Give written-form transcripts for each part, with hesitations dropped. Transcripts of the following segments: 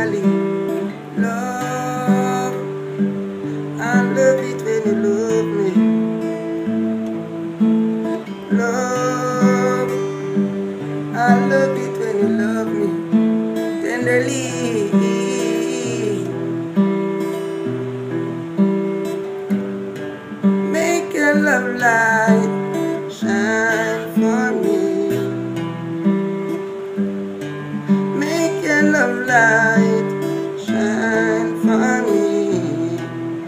unconditionally. Love, I love it when you love me. Love, I love it when you love me tenderly. Make your love light shine for me. Make your love light shine for me.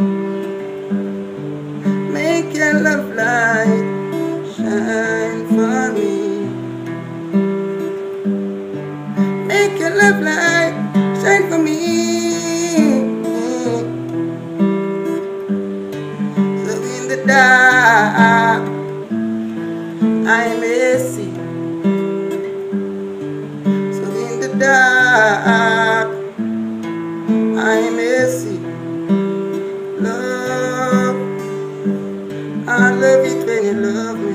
Make your love light shine for me. Make your love light shine for me. So in the dark I may see. So in the dark I may see. Love, I love it when you love me.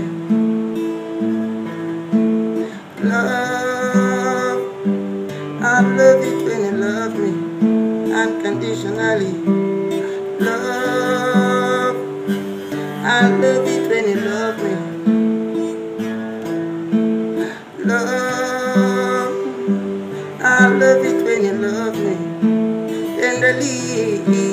Love, I love it when you love me unconditionally. Love, I love it when you love me. Love, I love it when you love me tenderly.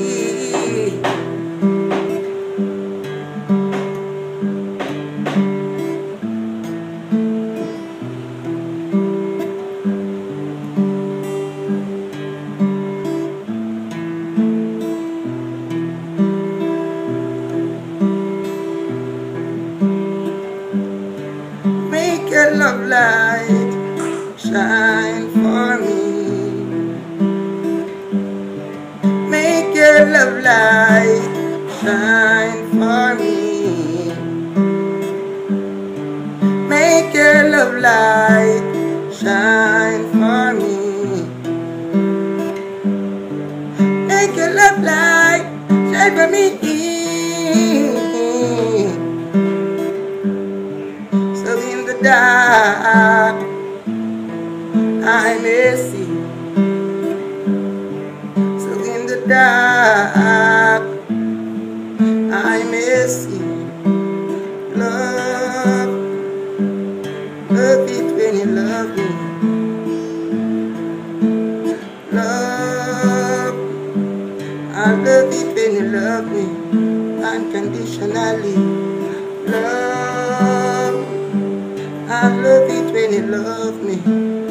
Make your love light shine for me. Make your love light shine for me. Make your love light shine for me. Make your love light shine for me. So in the dark I may see. So in the dark I may see. Love, love it when you love me. Love, I love it when you love me unconditionally. Love, I love it when you love me.